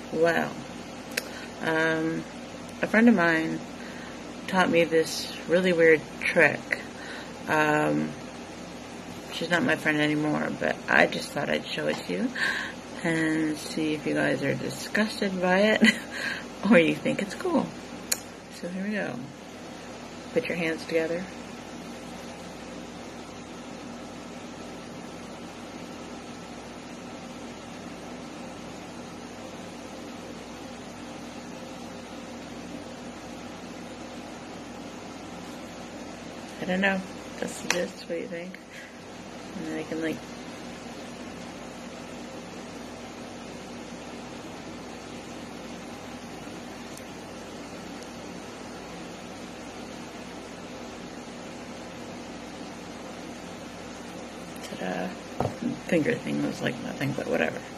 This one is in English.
Well, a friend of mine taught me this really weird trick. She's not my friend anymore, but I just thought I'd show it to you and see if you guys are disgusted by it or you think it's cool. So here we go. Put your hands together. I don't know. That's this. What do you think? And then I can like ta-da. Finger thing was like nothing, but whatever.